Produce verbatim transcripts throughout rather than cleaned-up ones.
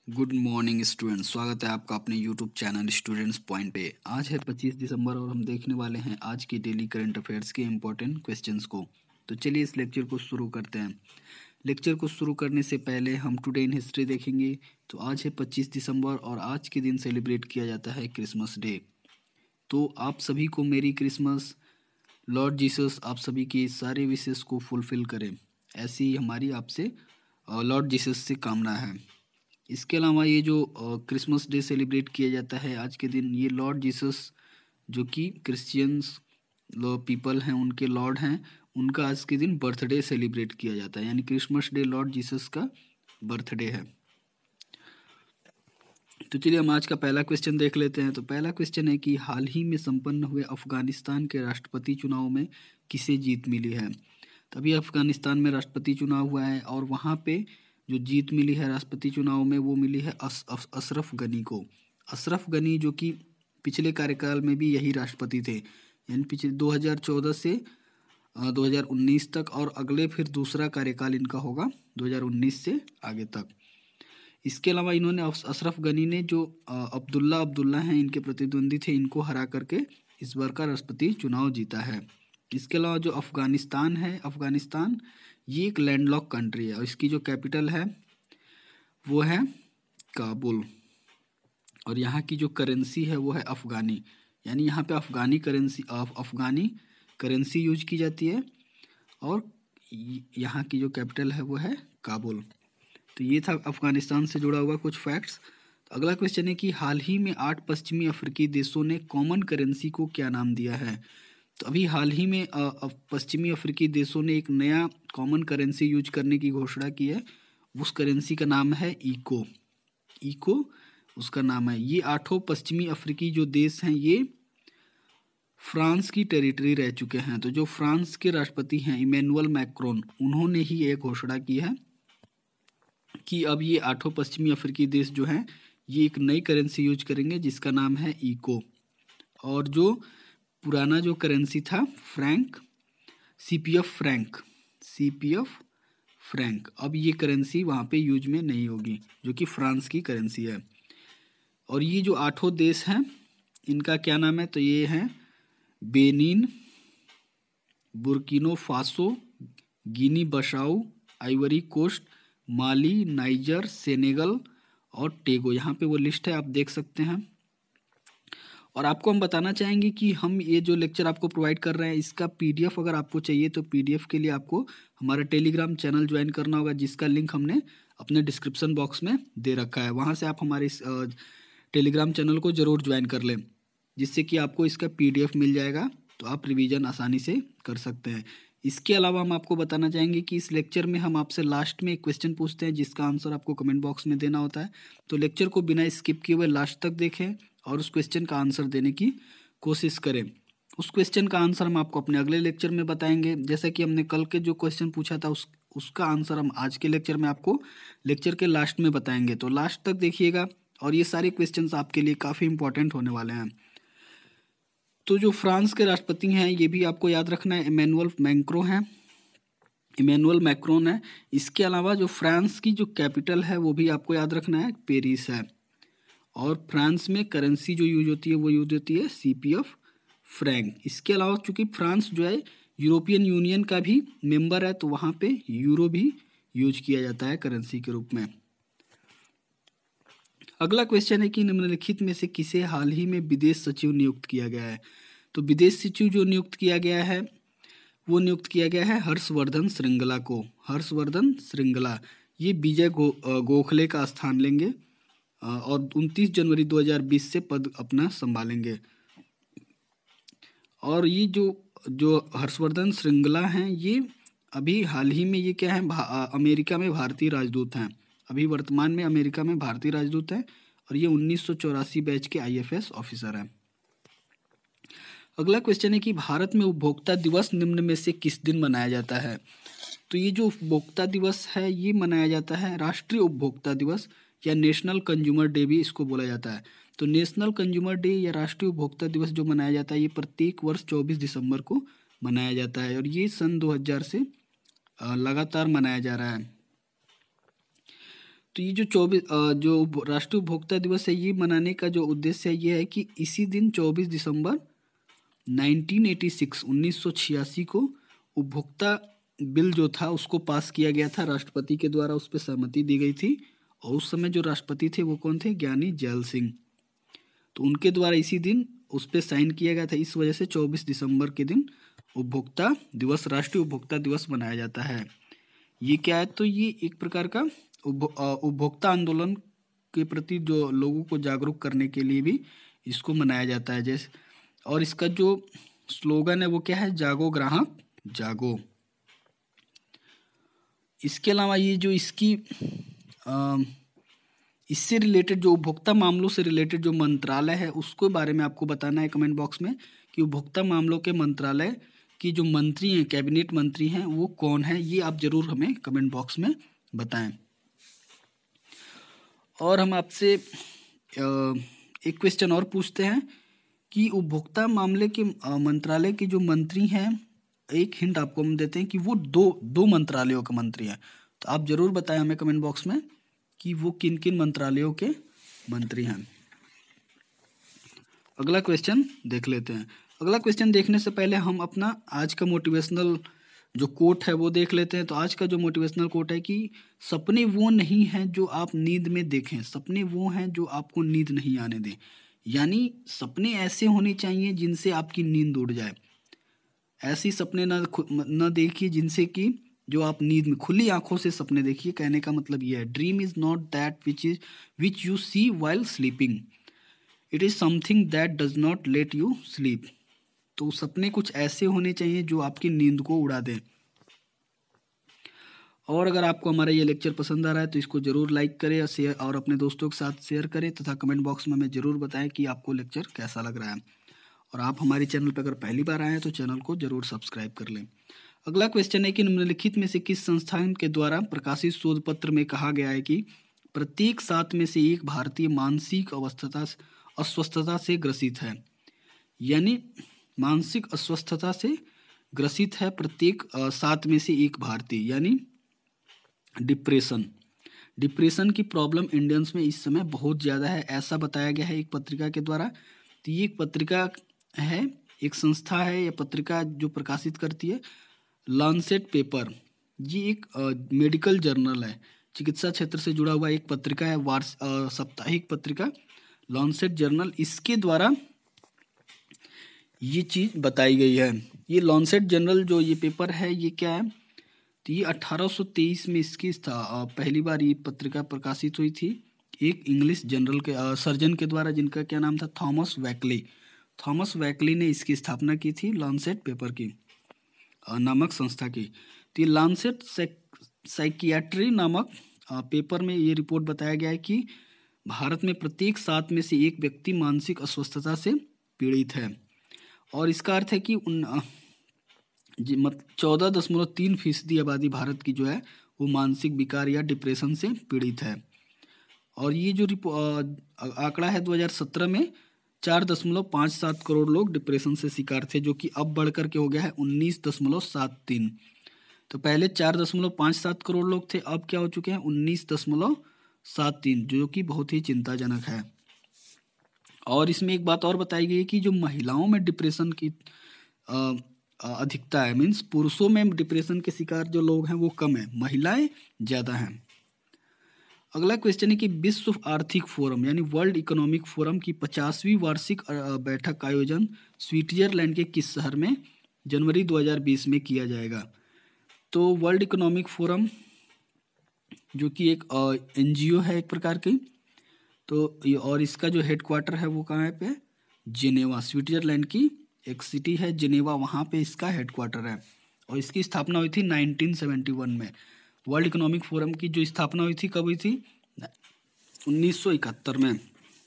Good morning students, स्वागत है आपका अपने यूट्यूब चैनल स्टूडेंट्स पॉइंट पे। आज है पच्चीस दिसंबर और हम देखने वाले हैं आज की डेली करंट अफेयर्स के इम्पोर्टेंट क्वेश्चंस को। तो चलिए इस लेक्चर को शुरू करते हैं। लेक्चर को शुरू करने से पहले हम टुडे इन हिस्ट्री देखेंगे। तो आज है पच्चीस दिसंबर और आज के दिन सेलिब्रेट किया जाता है क्रिसमस डे। तो आप सभी को मेरी क्रिसमस। लॉर्ड जीसस आप सभी की सारे विशेष को फुलफिल करें, ऐसी हमारी आपसे लॉर्ड जीसस से कामना है। इसके अलावा ये जो क्रिसमस डे सेलिब्रेट किया जाता है आज के दिन, ये लॉर्ड जीसस जो कि क्रिश्चियंस पीपल हैं, उनके लॉर्ड हैं, उनका आज के दिन बर्थडे सेलिब्रेट किया जाता है, यानी क्रिसमस डे लॉर्ड जीसस का बर्थडे है। तो चलिए हम आज का पहला क्वेश्चन देख लेते हैं। तो पहला क्वेश्चन है कि हाल ही में संपन्न हुए अफगानिस्तान के राष्ट्रपति चुनाव में किसे जीत मिली है। तभी अफगानिस्तान में राष्ट्रपति चुनाव हुआ है और वहाँ पे जो जीत मिली है राष्ट्रपति चुनाव में वो मिली है अस, अस, अशरफ गनी को। अशरफ गनी जो कि पिछले कार्यकाल में भी यही राष्ट्रपति थे, यानी पिछले दो हज़ार चौदह से दो हज़ार उन्नीस तक, और अगले फिर दूसरा कार्यकाल इनका होगा दो हज़ार उन्नीस से आगे तक। इसके अलावा इन्होंने अशरफ गनी ने जो अब्दुल्ला अब्दुल्ला हैं इनके प्रतिद्वंदी थे, इनको हरा करके इस बार का राष्ट्रपति चुनाव जीता है। इसके अलावा जो अफगानिस्तान है, अफगानिस्तान ये एक लैंडलॉक कंट्री है और इसकी जो कैपिटल है वो है काबुल, और यहाँ की जो करेंसी है वो है अफ़गानी, यानी यहाँ पे afghani currency afghani currency use की जाती है, और यहाँ की जो कैपिटल है वो है काबुल। तो ये था अफ़गानिस्तान से जुड़ा हुआ कुछ फैक्ट्स। तो अगला क्वेश्चन है कि हाल ही में आठ पश्चिमी अफ्रीकी देशों ने कॉमन करेंसी को क्या नाम दिया है। तो अभी हाल ही में पश्चिमी अफ्रीकी देशों ने एक नया कॉमन करेंसी यूज करने की घोषणा की है। उस करेंसी का नाम है इको। इको उसका नाम है। ये आठों पश्चिमी अफ्रीकी जो देश हैं ये फ्रांस की टेरिटरी रह चुके हैं। तो जो फ्रांस के राष्ट्रपति हैं इमैनुअल मैक्रोन, उन्होंने ही ये घोषणा की है कि अब ये आठों पश्चिमी अफ्रीकी देश जो हैं ये एक नई करेंसी यूज करेंगे जिसका नाम है इको। और जो पुराना जो करेंसी था franc, CPF franc, CPF franc, अब ये करेंसी वहाँ पे यूज में नहीं होगी, जो कि फ्रांस की करेंसी है। और ये जो आठों देश हैं इनका क्या नाम है, तो ये हैं Benin, Burkina, Guinea Bissau, Ivory Coast, Mali, Niger, Senegal और टोगो। यहाँ पे वो लिस्ट है, आप देख सकते हैं। और आपको हम बताना चाहेंगे कि हम ये जो लेक्चर आपको प्रोवाइड कर रहे हैं इसका पीडीएफ अगर आपको चाहिए तो पीडीएफ के लिए आपको हमारा टेलीग्राम चैनल ज्वाइन करना होगा, जिसका लिंक हमने अपने डिस्क्रिप्शन बॉक्स में दे रखा है। वहाँ से आप हमारे इस टेलीग्राम चैनल को ज़रूर ज्वाइन कर लें, जिससे कि आपको इसका पीडीएफ मिल जाएगा, तो आप रिवीजन आसानी से कर सकते हैं। इसके अलावा हम आपको बताना चाहेंगे कि इस लेक्चर में हम आपसे लास्ट में एक क्वेश्चन पूछते हैं जिसका आंसर आपको कमेंट बॉक्स में देना होता है। तो लेक्चर को बिना स्किप किए हुए लास्ट तक देखें और उस क्वेश्चन का आंसर देने की कोशिश करें। उस क्वेश्चन का आंसर हम आपको अपने अगले लेक्चर में बताएंगे। जैसे कि हमने कल के जो क्वेश्चन पूछा था उस उसका आंसर हम आज के लेक्चर में आपको लेक्चर के लास्ट में बताएंगे। तो लास्ट तक देखिएगा और ये सारे क्वेश्चंस आपके लिए काफ़ी इंपॉर्टेंट होने वाले हैं। तो जो फ्रांस के राष्ट्रपति हैं ये भी आपको याद रखना है, इमैनुअल मैक्रो हैं, इमैनुअल मैक्रोन है। इसके अलावा जो फ्रांस की जो कैपिटल है वो भी आपको याद रखना है, पेरिस है। और फ्रांस में करेंसी जो यूज होती है वो यूज होती है सीपीएफ फ्रैंक। इसके अलावा चूंकि फ्रांस जो है यूरोपियन यूनियन का भी मेंबर है, तो वहाँ पे यूरो भी यूज किया जाता है करेंसी के रूप में। अगला क्वेश्चन है कि निम्नलिखित में से किसे हाल ही में विदेश सचिव नियुक्त किया गया है। तो विदेश सचिव जो नियुक्त किया गया है वो नियुक्त किया गया है हर्षवर्धन श्रृंगला को। हर्षवर्धन श्रृंगला ये विजय गो, गोखले का स्थान लेंगे और उनतीस जनवरी दो हज़ार बीस से पद अपना संभालेंगे। और ये जो जो हर्षवर्धन श्रृंगला हैं ये अभी हाल ही में ये क्या है, अमेरिका में भारतीय राजदूत हैं। अभी वर्तमान में अमेरिका में भारतीय राजदूत हैं और ये उन्नीस सौ चौरासी बैच के आईएफएस ऑफिसर हैं। अगला क्वेश्चन है कि भारत में उपभोक्ता दिवस निम्न में से किस दिन मनाया जाता है। तो ये जो उपभोक्ता दिवस है ये मनाया जाता है राष्ट्रीय उपभोक्ता दिवस या नेशनल कंज्यूमर डे भी इसको बोला जाता है। तो नेशनल कंज्यूमर डे या राष्ट्रीय उपभोक्ता दिवस जो मनाया जाता है ये प्रत्येक वर्ष चौबीस दिसंबर को मनाया जाता है और ये सन दो हज़ार से लगातार मनाया जा रहा है। तो ये जो चौबीस जो राष्ट्रीय उपभोक्ता दिवस है, ये मनाने का जो उद्देश्य है ये है कि इसी दिन चौबीस दिसंबर नाइनटीन एटी सिक्स उन्नीस सौ छियासी को उपभोक्ता बिल जो था उसको पास किया गया था, राष्ट्रपति के द्वारा उस पर सहमति दी गई थी। और उस समय जो राष्ट्रपति थे वो कौन थे? ज्ञानी जैल सिंह। तो उनके द्वारा इसी दिन उस पर साइन किया गया था। इस वजह से चौबीस दिसंबर के दिन उपभोक्ता दिवस, राष्ट्रीय उपभोक्ता दिवस मनाया जाता है। ये क्या है? तो ये एक प्रकार का उपभोक्ता आंदोलन के प्रति जो लोगों को जागरूक करने के लिए भी इसको मनाया जाता है। जैसे, और इसका जो स्लोगन है वो क्या है? जागो ग्राहक जागो। इसके अलावा ये जो इसकी आ, इससे रिलेटेड जो उपभोक्ता मामलों से रिलेटेड जो मंत्रालय है उसके बारे में आपको बताना है कमेंट बॉक्स में कि उपभोक्ता मामलों के मंत्रालय की जो मंत्री हैं, कैबिनेट मंत्री हैं, वो कौन है, ये आप जरूर हमें कमेंट बॉक्स में बताएं। और हम आपसे एक क्वेश्चन और पूछते हैं कि उपभोक्ता मामले के मंत्रालय के जो मंत्री हैं, एक हिंट आपको हम देते हैं कि वो दो दो मंत्रालयों के मंत्री हैं। तो आप जरूर बताएं हमें कमेंट बॉक्स में कि वो किन किन मंत्रालयों के मंत्री हैं। अगला क्वेश्चन देख लेते हैं। अगला क्वेश्चन देखने से पहले हम अपना आज का मोटिवेशनल जो कोट है वो देख लेते हैं। तो आज का जो मोटिवेशनल कोट है कि सपने वो नहीं हैं जो आप नींद में देखें, सपने वो हैं जो आपको नींद नहीं आने दें। यानी सपने ऐसे होने चाहिए जिनसे आपकी नींद उड़ जाए। ऐसी सपने न न देखिए जिनसे कि जो आप नींद में खुली आंखों से सपने देखिए। कहने का मतलब यह है, dream is not that which is which you see while sleeping, it is something that does not let you sleep. तो सपने कुछ ऐसे होने चाहिए जो आपकी नींद को उड़ा दें। और अगर आपको हमारा ये लेक्चर पसंद आ रहा है तो इसको जरूर लाइक करें और शेयर और अपने दोस्तों के साथ शेयर करें तथा कमेंट बॉक्स में हमें जरूर बताएं कि आपको लेक्चर कैसा लग रहा है। और आप हमारे चैनल पर अगर पहली बार आए हैं तो चैनल को जरूर सब्सक्राइब कर लें। अगला क्वेश्चन है कि निम्नलिखित में से किस संस्थान के द्वारा प्रकाशित शोध पत्र में कहा गया है कि प्रत्येक सात में से एक भारतीय मानसिक अवस्था अस्वस्थता से ग्रसित है। यानी मानसिक अस्वस्थता से ग्रसित है प्रत्येक सात में से एक भारतीय। यानी डिप्रेशन डिप्रेशन की प्रॉब्लम इंडियंस में इस समय बहुत ज़्यादा है, ऐसा बताया गया है एक पत्रिका के द्वारा। तो ये एक पत्रिका है, एक संस्था है, यह पत्रिका जो प्रकाशित करती है लॉन्सेट पेपर। ये एक मेडिकल जर्नल है, चिकित्सा क्षेत्र से जुड़ा हुआ एक पत्रिका है, वार्ष साप्ताहिक पत्रिका लॉन्सेट जर्नल। इसके द्वारा ये चीज़ बताई गई है। ये लॉन्सेट जर्नल जो ये पेपर है ये क्या है? तो ये अठारह सौ तेईस में इसकी था पहली बार ये पत्रिका प्रकाशित हुई थी एक इंग्लिश जनरल के सर्जन के द्वारा, जिनका क्या नाम था? थॉमस वैकली। थॉमस वैकली ने इसकी स्थापना की थी लॉन्सेट पेपर की नामक संस्था की। तो ये लॉन्सेट साइकियाट्री नामक पेपर में ये रिपोर्ट बताया गया है कि भारत में प्रत्येक सात में से एक व्यक्ति मानसिक अस्वस्थता से पीड़ित है। और इसका अर्थ है कि उन चौदह दशमलव तीन फीसदी आबादी भारत की जो है वो मानसिक विकार या डिप्रेशन से पीड़ित है। और ये जो आंकड़ा है दो हज़ार सत्रह में चार दशमलव पाँच सात करोड़ लोग डिप्रेशन से शिकार थे, जो कि अब बढ़कर के हो गया है उन्नीस दशमलव सात तीन। तो पहले चार दशमलव पाँच सात करोड़ लोग थे, अब क्या हो चुके हैं? उन्नीस दशमलव सात तीन, जो कि बहुत ही चिंताजनक है। और इसमें एक बात और बताई गई है कि जो महिलाओं में डिप्रेशन की अधिकता है, मीन्स पुरुषों में डिप्रेशन के शिकार जो लोग हैं वो कम है, महिलाएं ज़्यादा हैं। अगला क्वेश्चन है कि विश्व आर्थिक फोरम यानी वर्ल्ड इकोनॉमिक फोरम की पचासवीं वार्षिक बैठक का आयोजन स्विट्जरलैंड के किस शहर में जनवरी दो हज़ार बीस में किया जाएगा? तो वर्ल्ड इकोनॉमिक फोरम जो कि एक एनजीओ है एक प्रकार की, तो और इसका जो हेडक्वार्टर है वो कहाँ पे? जिनेवा, स्विट्जरलैंड की एक सिटी है जिनेवा, वहाँ पे इसका हेडक्वार्टर है। और इसकी स्थापना हुई थी नाइनटीन सेवेंटी वन में। वर्ल्ड इकोनॉमिक फोरम की जो स्थापना हुई थी कब हुई थी? उन्नीस सौ इकहत्तर में।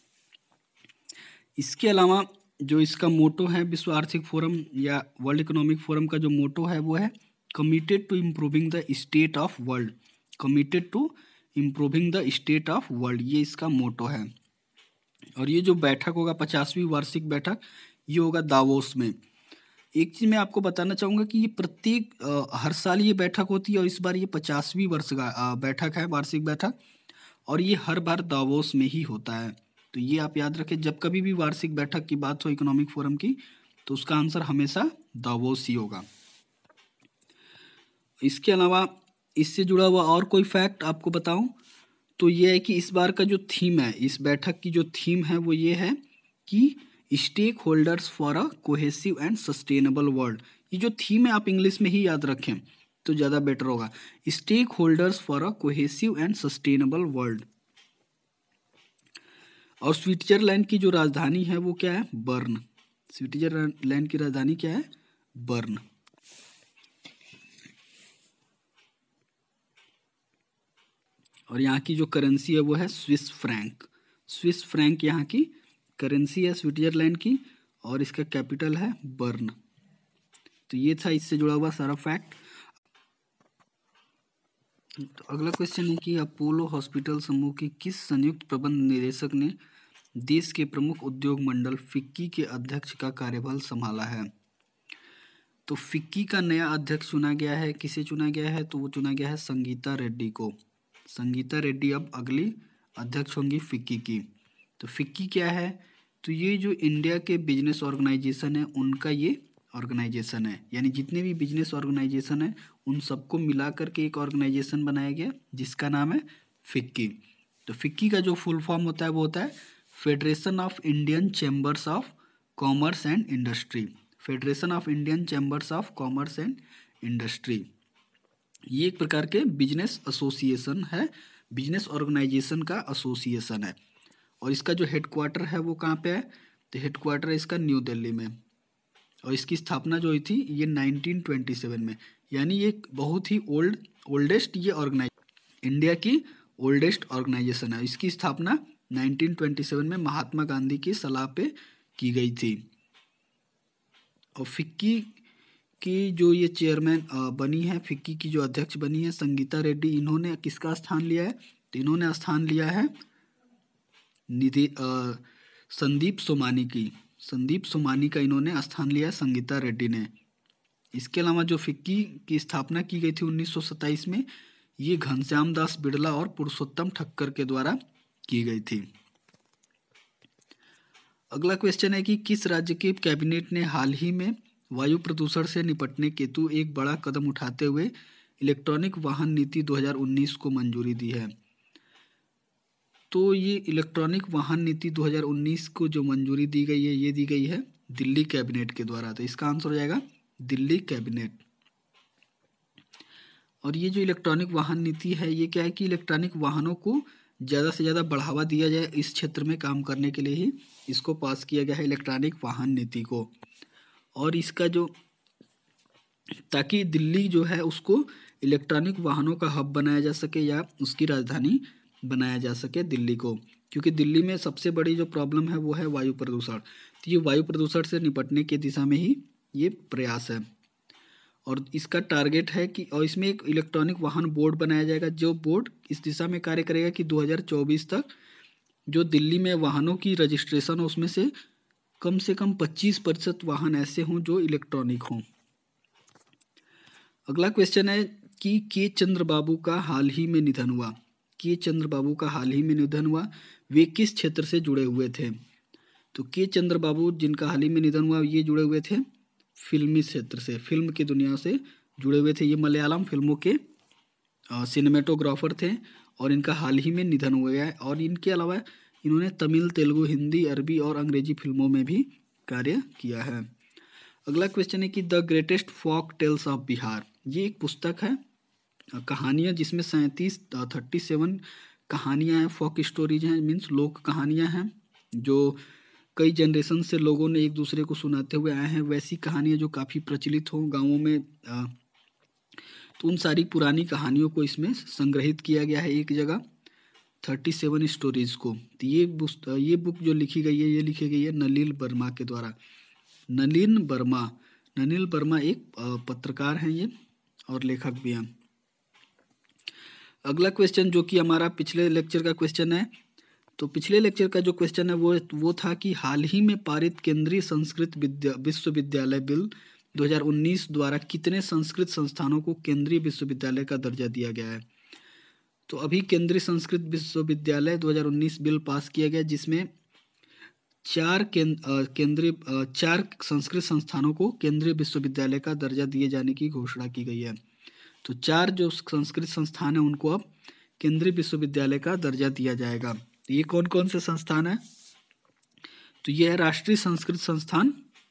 इसके अलावा जो इसका मोटो है विश्व आर्थिक फोरम या वर्ल्ड इकोनॉमिक फोरम का जो मोटो है वो है committed to improving the state of world. Committed to improving the state of world, ये इसका मोटो है। और ये जो बैठक होगा पचासवीं वार्षिक बैठक, ये होगा दावोस में। एक चीज़ मैं आपको बताना चाहूँगा कि ये प्रत्येक हर साल ये बैठक होती है और इस बार ये पचासवीं वर्ष का बैठक है, वार्षिक बैठक। और ये हर बार दावोस में ही होता है। तो ये आप याद रखें, जब कभी भी वार्षिक बैठक की बात हो इकोनॉमिक फोरम की, तो उसका आंसर हमेशा दावोस ही होगा। इसके अलावा इससे जुड़ा हुआ और कोई फैक्ट आपको बताऊं तो ये है कि इस बार का जो थीम है, इस बैठक की जो थीम है वो ये है कि stakeholders for a cohesive and sustainable world. ये जो थीम है आप इंग्लिश में ही याद रखें तो ज़्यादा बेटर होगा, stakeholders for a cohesive and sustainable world. और स्विट्जरलैंड की जो राजधानी है वो क्या है? बर्न। स्विट्जरलैंड की राजधानी क्या है? बर्न। और यहाँ की जो करेंसी है वो है स्विस फ्रैंक। स्विस फ्रैंक यहाँ की करेंसी है स्विट्जरलैंड की, और इसका कैपिटल है बर्न। तो ये था इससे जुड़ा हुआ सारा फैक्ट। तो अगला क्वेश्चन है कि अपोलो हॉस्पिटल समूह के किस संयुक्त प्रबंध निदेशक ने देश के प्रमुख उद्योग मंडल फिक्की के अध्यक्ष का कार्यभार संभाला है? तो फिक्की का नया अध्यक्ष चुना गया है। किसे चुना गया है? तो वो चुना गया है संगीता रेड्डी को। संगीता रेड्डी अब अगली अध्यक्ष होंगी फिक्की की। तो फिक्की क्या है? तो ये जो इंडिया के बिजनेस ऑर्गेनाइजेशन है उनका ये ऑर्गेनाइजेशन है, यानी जितने भी बिजनेस ऑर्गेनाइजेशन है उन सबको मिला करके एक ऑर्गेनाइजेशन बनाया गया जिसका नाम है फिक्की। तो फिक्की का जो फुल फॉर्म होता है वो होता है federation of Indian chambers of commerce and industry. Federation of Indian chambers of commerce and industry. ये एक प्रकार के बिजनेस एसोसिएशन है, बिजनेस ऑर्गेनाइजेशन का एसोसिएशन है। और इसका जो हेडक्वार्टर है वो कहाँ पे है? तो हेडक्वार्टर है इसका न्यू दिल्ली में। और इसकी स्थापना जो हुई थी ये नाइनटीन ट्वेंटी सेवन में, यानी ये बहुत ही ओल्ड ओल्डेस्ट ये ऑर्गेनाइज इंडिया की ओल्डेस्ट ऑर्गेनाइजेशन है। इसकी स्थापना नाइनटीन ट्वेंटी सेवन में महात्मा गांधी की सलाह पे की गई थी। और फिक्की की जो ये चेयरमैन बनी है, फिक्की की जो अध्यक्ष बनी है संगीता रेड्डी, इन्होंने किसका स्थान लिया है? तो इन्होंने स्थान लिया है निधि संदीप सोमानी की। संदीप सोमानी का इन्होंने स्थान लिया संगीता रेड्डी ने। इसके अलावा जो फिक्की की स्थापना की गई थी उन्नीस सौ सत्ताईस में, ये घनश्याम दास बिड़ला और पुरुषोत्तम ठक्कर के द्वारा की गई थी। अगला क्वेश्चन है कि किस राज्य के कैबिनेट ने हाल ही में वायु प्रदूषण से निपटने के हेतु एक बड़ा कदम उठाते हुए इलेक्ट्रॉनिक वाहन नीति दो हज़ार उन्नीस को मंजूरी दी है? तो ये इलेक्ट्रॉनिक वाहन नीति दो हज़ार उन्नीस को जो मंजूरी दी गई है ये दी गई है दिल्ली कैबिनेट के द्वारा। तो इसका आंसर हो जाएगा दिल्ली कैबिनेट। और ये जो इलेक्ट्रॉनिक वाहन नीति है ये क्या है कि इलेक्ट्रॉनिक वाहनों को ज़्यादा से ज़्यादा बढ़ावा दिया जाए, इस क्षेत्र में काम करने के लिए ही इसको पास किया गया है इलेक्ट्रॉनिक वाहन नीति को। और इसका जो ताकि दिल्ली जो है उसको इलेक्ट्रॉनिक वाहनों का हब बनाया जा सके या उसकी राजधानी बनाया जा सके दिल्ली को, क्योंकि दिल्ली में सबसे बड़ी जो प्रॉब्लम है वो है वायु प्रदूषण। तो ये वायु प्रदूषण से निपटने की दिशा में ही ये प्रयास है। और इसका टारगेट है कि और इसमें एक इलेक्ट्रॉनिक वाहन बोर्ड बनाया जाएगा, जो बोर्ड इस दिशा में कार्य करेगा कि दो हज़ार चौबीस तक जो दिल्ली में वाहनों की रजिस्ट्रेशन हो उसमें से कम से कम पच्चीस प्रतिशत वाहन ऐसे हों जो इलेक्ट्रॉनिक हों। अगला क्वेश्चन है कि के चंद्र बाबू का हाल ही में निधन हुआ। के चंद्र बाबू का हाल ही में निधन हुआ, वे किस क्षेत्र से जुड़े हुए थे? तो के चंद्र बाबू जिनका हाल ही में निधन हुआ ये जुड़े हुए थे फिल्मी क्षेत्र से, फिल्म की दुनिया से जुड़े हुए थे। ये मलयालम फिल्मों के सिनेमेटोग्राफर थे और इनका हाल ही में निधन हुआ है। और इनके अलावा इन्होंने तमिल, तेलुगु, हिंदी, अरबी और अंग्रेजी फिल्मों में भी कार्य किया है। अगला क्वेश्चन है कि the greatest folk tales of Bihar, ये एक पुस्तक है, कहानियाँ जिसमें सैंतीस थर्टी सेवन कहानियाँ हैं, फोक स्टोरीज हैं, मीन्स लोक कहानियाँ हैं जो कई जनरेशन से लोगों ने एक दूसरे को सुनाते हुए आए हैं। वैसी कहानियाँ जो काफ़ी प्रचलित हों गाँवों में, आ, तो उन सारी पुरानी कहानियों को इसमें संग्रहित किया गया है एक जगह, थर्टी सेवन स्टोरीज को। तो ये बुक ये बुक जो लिखी गई है ये लिखी गई है नलिन वर्मा के द्वारा। नलिन वर्मा नलिन वर्मा एक पत्रकार हैं ये और लेखक भी हैं। अगला क्वेश्चन जो कि हमारा पिछले लेक्चर का क्वेश्चन है, तो पिछले लेक्चर का जो क्वेश्चन है वो वो था कि हाल ही में पारित केंद्रीय संस्कृत विद्या विश्वविद्यालय बिल दो हज़ार उन्नीस द्वारा कितने संस्कृत संस्थानों को केंद्रीय विश्वविद्यालय का दर्जा दिया गया है? तो अभी केंद्रीय संस्कृत विश्वविद्यालय दो हज़ार उन्नीस बिल पास किया गया, जिसमें चार केंद्रीय चार संस्कृत संस्थानों को केंद्रीय विश्वविद्यालय का दर्जा दिए जाने की घोषणा की गई है। तो चार जो संस्कृत संस्थान है उनको अब केंद्रीय विश्वविद्यालय का दर्जा दिया जाएगा। ये कौन कौन से संस्थान है? तो ये है राष्ट्रीय संस्कृत संस्थान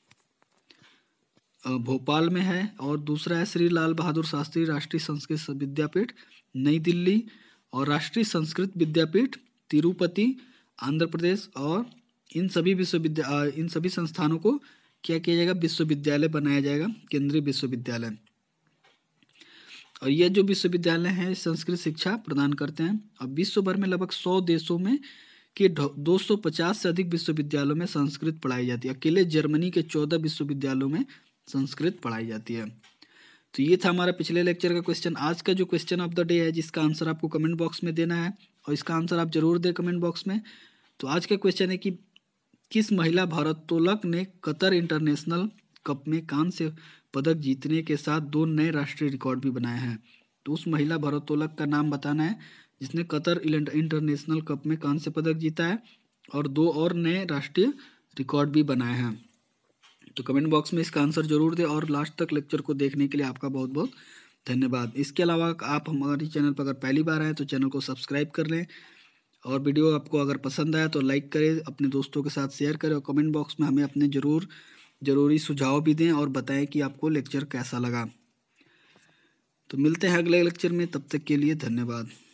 भोपाल में है, और दूसरा है श्री लाल बहादुर शास्त्री राष्ट्रीय संस्कृत विद्यापीठ नई दिल्ली, और राष्ट्रीय संस्कृत विद्यापीठ तिरुपति आंध्र प्रदेश। और इन सभी विश्वविद्या इन सभी संस्थानों को क्या किया जाएगा? विश्वविद्यालय बनाया जाएगा, केंद्रीय विश्वविद्यालय। और ये जो विश्वविद्यालय हैं संस्कृत शिक्षा प्रदान करते हैं। अब विश्व भर में लगभग सौ देशों में के दो सौ पचास से अधिक विश्वविद्यालयों में संस्कृत पढ़ाई जाती है। अकेले जर्मनी के चौदह विश्वविद्यालयों में संस्कृत पढ़ाई जाती है। तो ये था हमारा पिछले लेक्चर का क्वेश्चन। आज का जो क्वेश्चन ऑफ द डे है, जिसका आंसर आपको कमेंट बॉक्स में देना है, और इसका आंसर आप जरूर दें कमेंट बॉक्स में। तो आज का क्वेश्चन है कि किस महिला भारोत्तोलक ने कतर इंटरनेशनल कप में कांस्य पदक जीतने के साथ दो नए राष्ट्रीय रिकॉर्ड भी बनाए हैं? तो उस महिला भारोत्तोलक का नाम बताना है जिसने कतर इंटरनेशनल कप में कांस्य पदक जीता है और दो और नए राष्ट्रीय रिकॉर्ड भी बनाए हैं। तो कमेंट बॉक्स में इसका आंसर जरूर दें, और लास्ट तक लेक्चर को देखने के लिए आपका बहुत बहुत धन्यवाद। इसके अलावा आप हमारे चैनल पर अगर पहली बार आए तो चैनल को सब्सक्राइब कर लें, और वीडियो आपको अगर पसंद आया तो लाइक करें, अपने दोस्तों के साथ शेयर करें, और कमेंट बॉक्स में हमें अपने ज़रूर ज़रूरी सुझाव भी दें और बताएं कि आपको लेक्चर कैसा लगा। तो मिलते हैं अगले लेक्चर में, तब तक के लिए धन्यवाद।